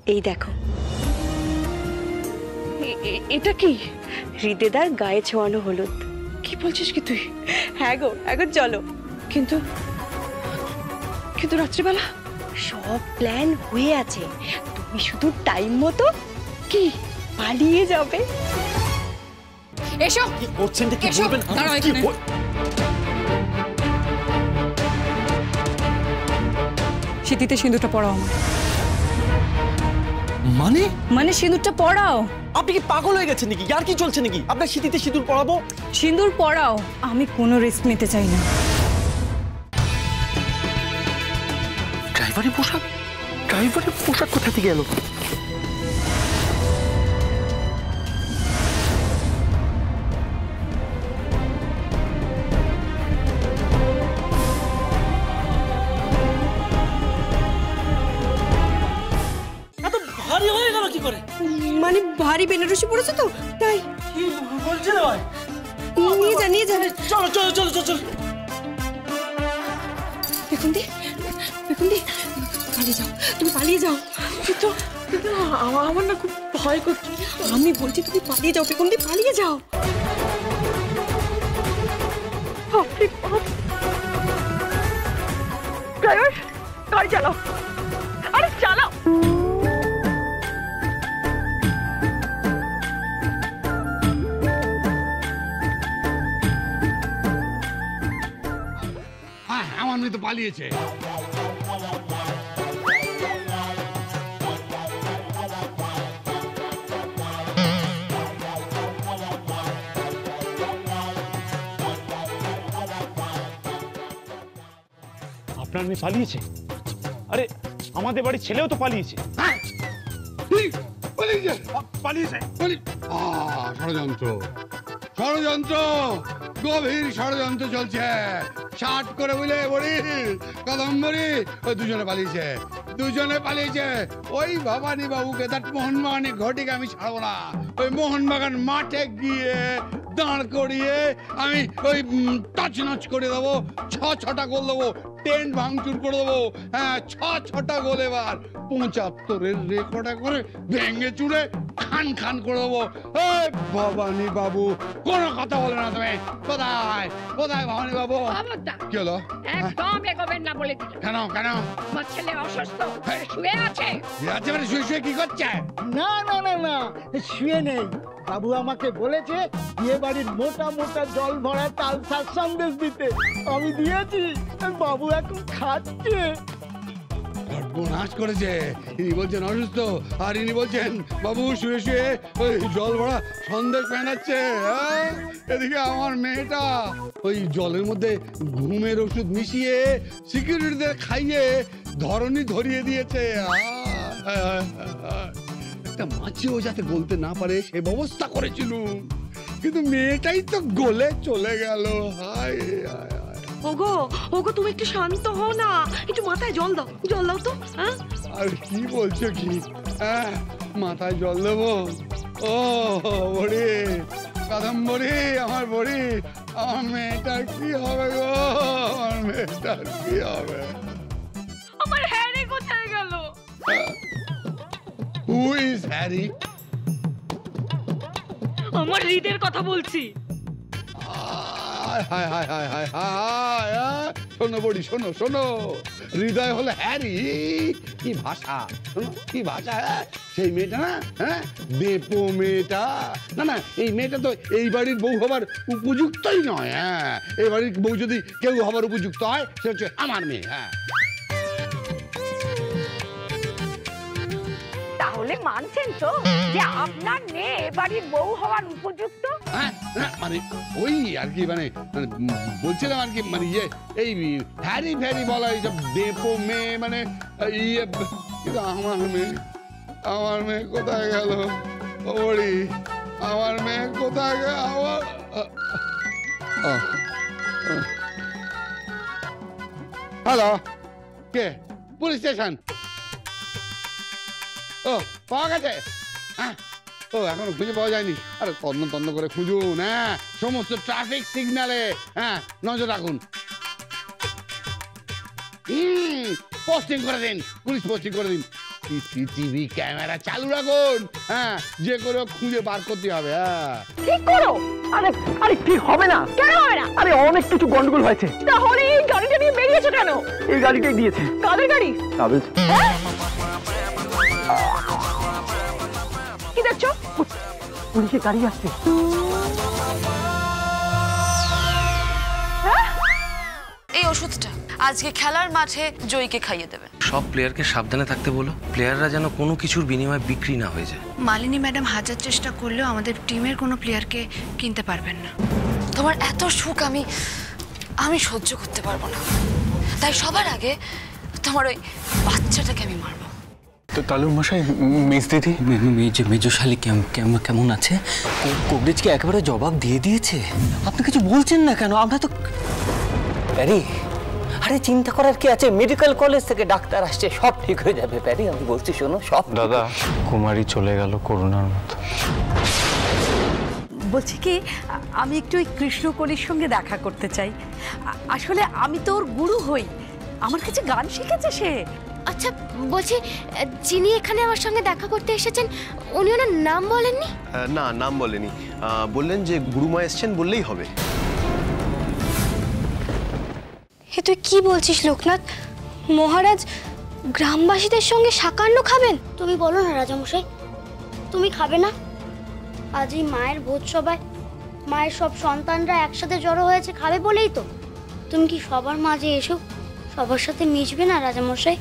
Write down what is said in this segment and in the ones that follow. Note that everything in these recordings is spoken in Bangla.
এই দেখো, এটা কি? হৃদেদার গায়ে ছোঁয়ানো হলুদ। কি বলছিস কি তুই? হ্যাঁ গো, এখন চলো। কিন্তু কিন্তু রাত্রিবেলা সব প্ল্যান হয়ে আছে, তুমি শুধু টাইম মতো কি পালিয়ে যাবে। এসো। কি করছেন? কি বলবেন? দাঁড়াও এখানে। সিঁথিতে সিঁদুরটা পরাও আমার। মানে সিঁদুরটা পরাও। আপনি কি পাগল হয়ে গেছেন নাকি? আর কি চলছে নাকি? আপনার সিঁথিতে সিঁদুর পরাবো? সিঁদুর পরাও, আমি কোনো রিস্ক নিতে চাই না। ড্রাইভারের পোশাক? ড্রাইভারের পোশাক কোথা থেকে এলো? এত ভারী হয়ে গেল কি করে? মানে ভারী বেনারসি পড়েছে তো তাই। কি বলছেন ভাই? নিয়ে যা। চলো চলো চলো চলো। দেখুন দি পালিয়ে যাও, তুমি পালিয়ে যাও। কিন্তু আমার না খুব ভয় করছে। আমি বলছি তুমি পালিয়ে যাও, দেখুন দি পালিয়ে যাও। ড্রাইভার গাড়ি চালাও, আরে চালাও। হ্যাঁ, আমার মেয়ে তো পালিয়েছে। আপনার মেয়ে পালিয়েছে? আরে আমাদের বাড়ির ছেলেও তো পালিয়েছে। হ্যাঁ, পালিয়েছে। ষড়যন্ত্র, গভীর ষড়যন্ত্র চলছে। শার্ট করে বুঝলে বড়ি কাদম্বরী ওই দুজনে পালিয়েছে। ওই ভবানী বাবুকে, তার মোহনবাগানে ঘটিকে আমি ছাড়বো না। ওই মোহনবাগান মাঠে গিয়ে দাঁড় করিয়ে আমি ওই টচনচ করে দেবো, ছটা গোল দেবো, টেন্ট ভাঙচুর করে দেবো। হ্যাঁ, ছটা গোল এবার 75-এর রেকর্ড করে ভেঙে চুড়ে খান করে দেবো। ভবানী বাবু কোনো কথা বলে না। তুমি কোথায় ভবানী বাবু? কি হলো? একদম এগোবেন না বলে দিল। কেন? আমার ছেলে অসুস্থ, শুয়ে আছে। মানে শুয়ে কি করছে? না, শুয়ে নেই। বাবু আমাকে বলেছে বিয়ে বাড়ির মোটা জল ভরা তালসার সন্দেশ দিতে। আমি দিয়েছি, বাবু এখন খাচ্ছে। সর্বনাশ করেছে। ইনি বলছেন অসুস্থ, আর ইনি বলছেন বাবু শুয়ে ওই জল ভরা সন্দেশ বানাচ্ছে। এদিকে আমার মেয়েটা ওই জলের মধ্যে ঘুমের ওষুধ মিশিয়ে সিকিউরিটিদের খাইয়ে ধরনী ধরিয়ে দিয়েছে। একটা মাছিও যাতে গলতে না পারে সে ব্যবস্থা করেছিল, কিন্তু মেয়েটাই তো গলে চলে গেল। হায় হায়। ওগো তুমি একটু শান্ত হও না, একটু মাথায় জল দাও তো। হ্যাঁ, আর কি বলছো কি? মাথায় জল দেবো? ও বড়ি কাদম্বরী, আমার বড়ি, আমার মেয়েটার কি হবে গো? আমার হ্যারি কোথায় গেল? Who is Harry? আমার হৃদের কথা বলছি। শোনো বড়ি, শোনো, হৃদয় হলো হ্যারি। কি ভাষা, শোনো কি ভাষা। সেই মেয়েটা না, হ্যাঁ, দেপো মেয়েটা না, এই মেয়েটা তো এই বাড়ির বউ হবার উপযুক্তই নয়। হ্যাঁ, এই বাড়ির বউ যদি কেউ হবার উপযুক্ত হয় সে হচ্ছে আমার মেয়ে। হ্যাঁ, তাহলে মানছেন তো যে আপনার মেয়ে বাড়ির বউ হওয়ার উপযুক্ত? হ্যাঁ, মানে ওই আর কি, মানে বলছিলাম আর কি, মানে ইয়ে এই হ্যারি ফ্যারি বলা, এইসব দেপো মেয়ে মানে ইয়ে। কিন্তু আমার মেয়ে কোথায় গেল? ওরি আমার মেয়ে কোথায় গেল? হ্যালো, কে? Police station? ও, পাওয়া গেছে? হ্যাঁ, ও এখনো খুঁজে পাওয়া যায়নি। আরে তন্ন করে খুঁজুন। হ্যাঁ, সমস্ত ট্রাফিক সিগন্যালে হ্যাঁ নজর রাখুন। পোস্টিং করে দিন, পুলিশ পোস্টিং করে দিন। সিসিটিভি ক্যামেরা চালু রাখুন। হ্যাঁ, যে করে হোক খুঁজে বার করতে হবে। হ্যাঁ, ঠিক করো। আরে আরে ঠিক হবে না। কেন হবে না? আরে অনেক কিছু গন্ডগোল হয়েছে। তাহলে এই গাড়িটা নিয়ে বেরিয়েছো কেন? এই গাড়িটাই দিয়েছে কাদের গাড়ি? ট্রাভেলস। কি দেখছো? পুলিশের গাড়ি আসছে। এই ওষুধটা আজকে খেলার মাঠে জয়ীকে খাইয়ে দেবেন। সব প্লেয়ারকে সাবধানে থাকতে বলো, প্লেয়াররা যেন কোনো কিছুর বিনিময়ে বিক্রি না হয়ে যায়। মালিনী ম্যাডাম হাজার চেষ্টা করলেও আমাদের টিমের কোনো প্লেয়ারকে কিনতে পারবেন না। তোমার এত সুখ আমি সহ্য করতে পারবো না, তাই সবার আগে তোমার ওই বাচ্চাটাকে আমি মারবো। তো তালুর মশাই, মিস দিদি মেজশালী কেমন আছে? কবরেজকে একেবারে জবাব দিয়ে দিয়েছে। আপনি কিছু বলছেন না কেন? আমরা তো প্যারি, আরে চিন্তা করার কি আছে? মেডিকেল কলেজ থেকে ডাক্তার আসছে, সব ঠিক হয়ে যাবে প্যারি। আমি বলছি শোনো, সব। দাদা, কুমারী চলে গেল করুণার মতো। বলছি কি, আমি একটু ওই কৃষ্ণকলির সঙ্গে দেখা করতে চাই। আসলে আমি তো ওর গুরু হই, আমার কাছে গান শিখেছে সে। আচ্ছা, বলছি যিনি এখানে আমার সঙ্গে দেখা করতে এসেছেন উনি ওনার নাম বলেননি? না, নাম বলেনি, বললেন যে গুরুমা এসছেন বললেই হবে। হে তুই কি বলছিস লোকনাথ? মহারাজ গ্রামবাসীদের সঙ্গে সাকান্ন খাবেন? তুমি বলো না রাজামশাই, তুমি খাবে না? আজ এই মায়ের ভোজ সভায় মায়ের সব সন্তানরা একসাথে জড়ো হয়েছে খাবে বলেই তো। তুমি কি সবার মাঝে এসো সবার সাথে মিশবে না রাজামশাই?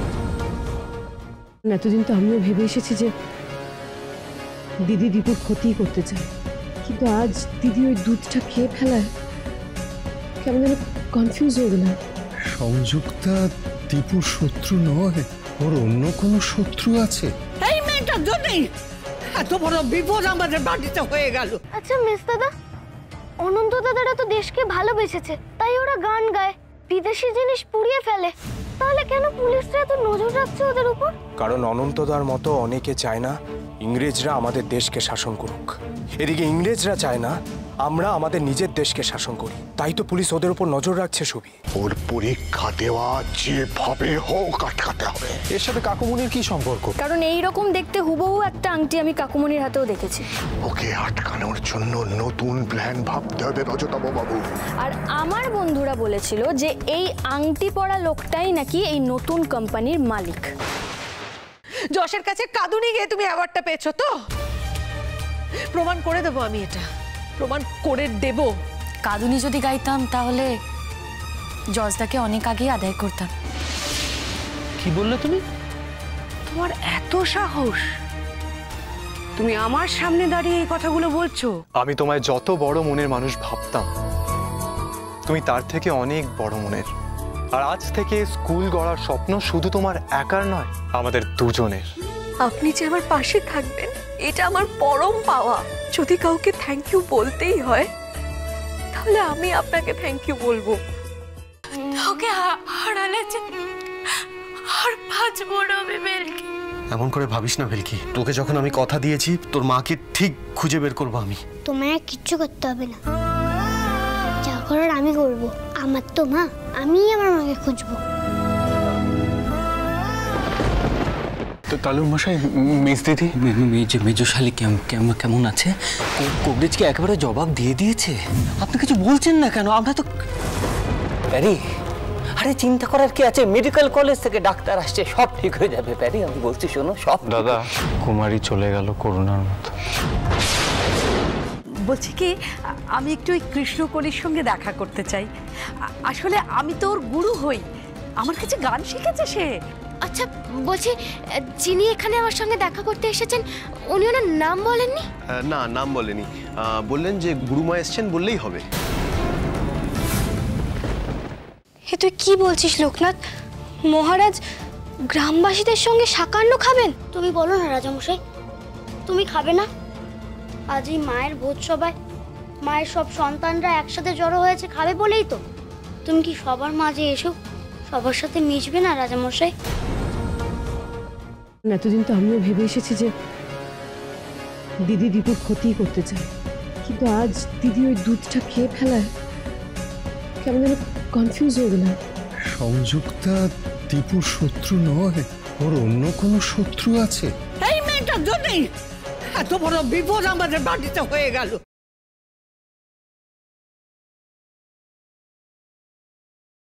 এতদিন তো আমিও ভেবে এসেছি যে দিদি দীপুর ক্ষতি করতে চায়, কিন্তু আজ দিদি ওই দুধটা খেয়ে ফেলায় কেমন যেন কনফিউজ হয়ে গেলাম। সংযুক্তা দীপুর শত্রু নয়, ওর অন্য কোনো শত্রু আছে। এই মেয়েটার জন্যই এত বড় বিপদ আমাদের বাড়িতে হয়ে গেল। আচ্ছা মিস দাদা, অনন্ত দাদারা তো দেশকে ভালোবেসেছে, তাই ওরা গান গায়, বিদেশি জিনিস পুড়িয়ে ফেলে। তাহলে কেন পুলিশরা এত নজর রাখছে ওদের উপর? কারণ অনন্তদার মতো অনেকে চায় না ইংরেজরা আমাদের দেশকে শাসন করুক। এদিকে ইংরেজরা চায় না আমরা আমাদের নিজের দেশকে শাসন করি, তাই তো পুলিশ ওদের উপর নজর রাখছে। সুবি, ওর পরীক্ষা দেওয়া যেভাবে হোক আটকাতে হবে। এর সাথে কাকুমনির কি সম্পর্ক? কারণ এই রকম দেখতে হুবহু একটা আংটি আমি কাকুমনির হাতেও দেখেছি। ওকে আটকানোর জন্য নতুন প্ল্যান ভাবতে হবে রজতম বাবু। আর আমার বন্ধুরা বলেছিল যে এই আংটি পরা লোকটাই নাকি এই নতুন কোম্পানির মালিক। যশের কাছে কাঁদুনি গিয়ে তুমি অ্যাওয়ার্ডটা পেয়েছো তো? প্রমাণ করে দেবো আমি, এটা প্রমাণ করে দেব। কাঁদুনি যদি গাইতাম তাহলে জজদাকে অনেক আগে আদায় করতাম। কি বললে তুমি? তোমার এত সাহস, তুমি আমার সামনে দাঁড়িয়ে এই কথাগুলো বলছো? আমি তোমায় যত বড় মনের মানুষ ভাবতাম, তুমি তার থেকে অনেক বড় মনের। আর আজ থেকে স্কুল গড়ার স্বপ্ন শুধু তোমার একার নয়, আমাদের দুজনের। আপনি যে আমার পাশে থাকবেন এটা আমার পরম পাওয়া। যদি কাউকে থ্যাংক ইউ বলতেই হয় তাহলে আমি আপনাকে থ্যাংক ইউ বলবো। তোকে হারালে যে আর বাঁচবো না আমি বেলকি। এমন করে ভাবিস না ভেলকি, তোকে যখন আমি কথা দিয়েছি তোর মাকে ঠিক খুঁজে বের করবো আমি। তোমার আর কিচ্ছু করতে হবে না, যা করার আমি করব। আমার তো মা, আমি আমার মাকে খুঁজবো। তো তালুর মশাই, মিস দিদি মেজশালী কেমন আছে? কবরেজকে একেবারে জবাব দিয়ে দিয়েছে। আপনি কিছু বলছেন না কেন? আমরা তো প্যারি, আরে চিন্তা করার কি আছে? মেডিকেল কলেজ থেকে ডাক্তার আসছে, সব ঠিক হয়ে যাবে প্যারি। আমি বলছি শোনো, সব। দাদা, কুমারী চলে গেল করুণার মতো। বলছি কি, আমি একটু ওই কৃষ্ণকলির সঙ্গে দেখা করতে চাই। আসলে আমি তো ওর গুরু হই, আমার কাছে গান শিখেছে সে। আচ্ছা, বলছি যিনি এখানে আমার সঙ্গে দেখা করতে এসেছেন উনি ওনার নাম বলেননি? না, নাম বলেনি, বললেন যে গুরুমা এসছেন বললেই হবে। হে তুই কি বলছিস লোকনাথ? মহারাজ গ্রামবাসীদের সঙ্গে সাকান্ন খাবেন? তুমি বলো না রাজামশাই, তুমি খাবে না? আজ এই মায়ের ভোজ সভায় মায়ের সব সন্তানরা একসাথে জড়ো হয়েছে খাবে বলেই তো। তুমি কি সবার মাঝে এসো সবার সাথে মিশবে না রাজামশাই? এতদিন তো আমিও ভেবে এসেছি যে দিদি দীপুর ক্ষতি করতে চায়, কিন্তু আজ দিদি ওই দুধটা খেয়ে ফেলায় কেমন যেন কনফিউজ হয়ে গেলাম। সংযুক্তা দীপুর শত্রু নয়, ওর অন্য কোনো শত্রু আছে? এই মেয়েটার জন্যই এত বড় বিপদ আমাদের বাড়িতে হয়ে গেল।